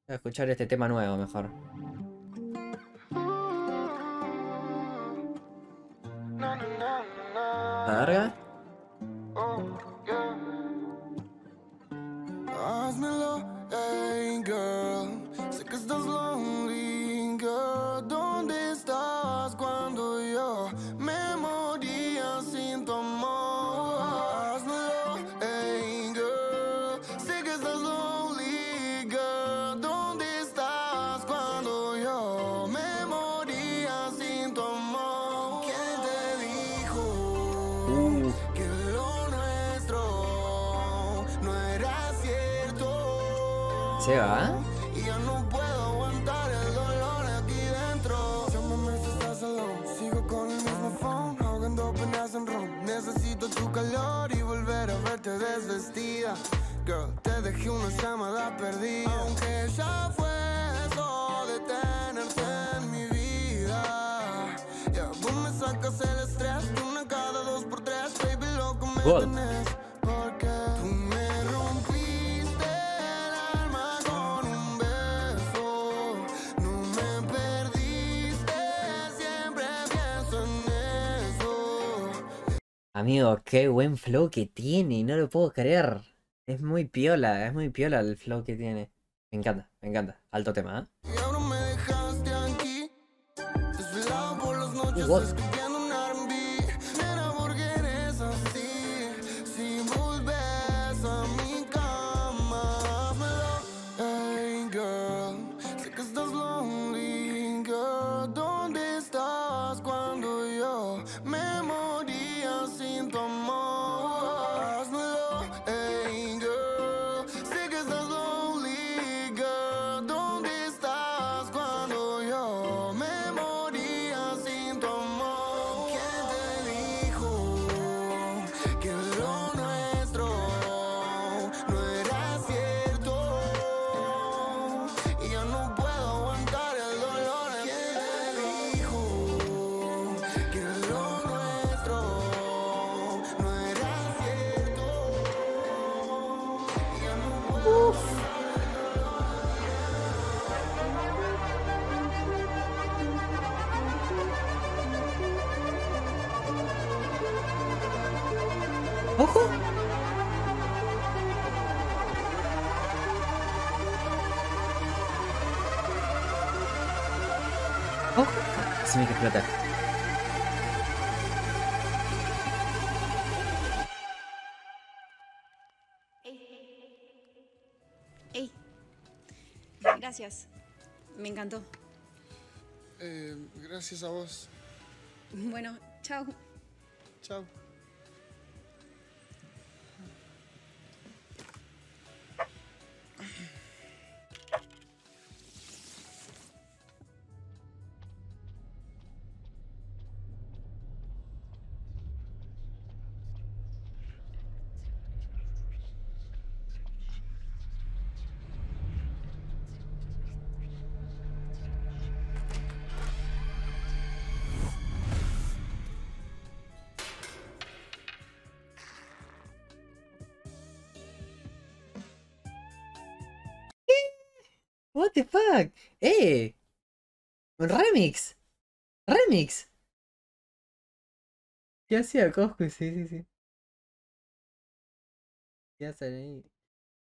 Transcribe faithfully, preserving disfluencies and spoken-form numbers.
Voy a escuchar este tema nuevo mejor. ¿La verga? Házmelo, hey girl. Sé que estás lonely, girl. ¿Dónde estás cuando yo me moría sin tu amor? Házmelo, hey girl. Sé que estás lonely, girl. ¿Dónde estás cuando yo me moría sin tu amor? ¿Quién te dijo Uh. que lo nuestro no era cierto? ¿Se va? Y ya no puedo aguantar el dolor aquí dentro. Llámame si estás alone. Sigo con el mismo phone, ahogando penas en ron. Necesito tu calor y volver a verte desvestida. Girl, te dejé una llamada perdida. Aunque ya fue eso de tenerte en mi vida. Ya vos me sacas el estrés de una cada dos por tres. Baby, loco me God. tenés. Porque tú me rompiste el alma con un beso. No me perdiste, siempre pienso en eso. Amigo, qué buen flow que tiene, no lo puedo creer. Es muy piola, es muy piola el flow que tiene. Me encanta, me encanta. Alto tema, ¿eh? Y ahora me dejaste aquí, desvelado por las noches, God. escribiendo un R and B. Nena, ¿por qué eres así? Si volves a mi cama, házmelo, hey girl. Sé que estás lonely, girl. ¿Dónde estás cuando yo me moría sin tu amor? Házmelo, hey girl. Sé que estás lonely, girl. ¿Dónde estás cuando yo me moría sin tu amor? ¿Quién te dijo que lo nuestro no era cierto? Y ya no puedo aguantar el dolor. ¿Quién te dijo que lo nuestro no era cierto? Y ya no puedo ¡Ojo! ¡Ojo! Se me que explota. Ey, gracias. Me encantó. Eh, gracias a vos. Bueno, chao. Chao. What the fuck? ¡Eh! Un remix. Remix. ¿Qué hacía Coscu? Sí, sí, sí. ¿Qué hacen ahí?